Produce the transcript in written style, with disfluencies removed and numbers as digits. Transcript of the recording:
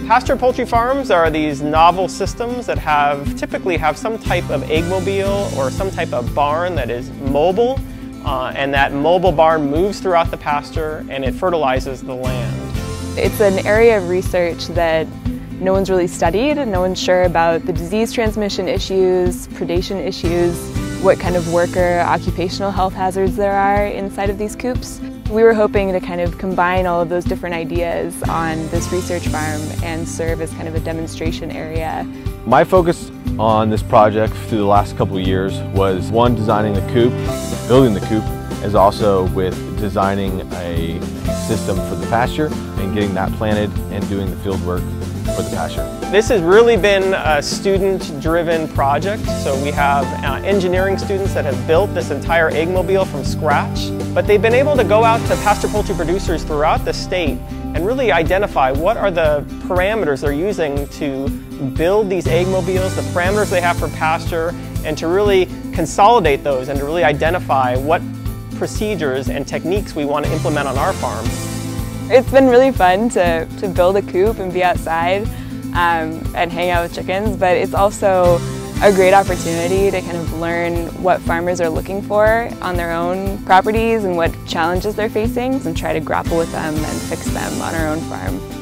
Pasture poultry farms are these novel systems that typically have some type of eggmobile or some type of barn that is mobile, and that mobile barn moves throughout the pasture and it fertilizes the land. It's an area of research that no one's really studied, and no one's sure about the disease transmission issues, predation issues, what kind of worker occupational health hazards there are inside of these coops. We were hoping to kind of combine all of those different ideas on this research farm and serve as kind of a demonstration area. My focus on this project through the last couple of years was, one, designing the coop, building the coop, as also with designing a system for the pasture and getting that planted and doing the field work for the pasture. This has really been a student-driven project. So we have engineering students that have built this entire eggmobile from scratch, but they've been able to go out to pasture poultry producers throughout the state and really identify what are the parameters they're using to build these eggmobiles, the parameters they have for pasture, and to really consolidate those and to really identify what procedures and techniques we want to implement on our farms. It's been really fun to build a coop and be outside and hang out with chickens, but it's also a great opportunity to kind of learn what farmers are looking for on their own properties and what challenges they're facing, and try to grapple with them and fix them on our own farm.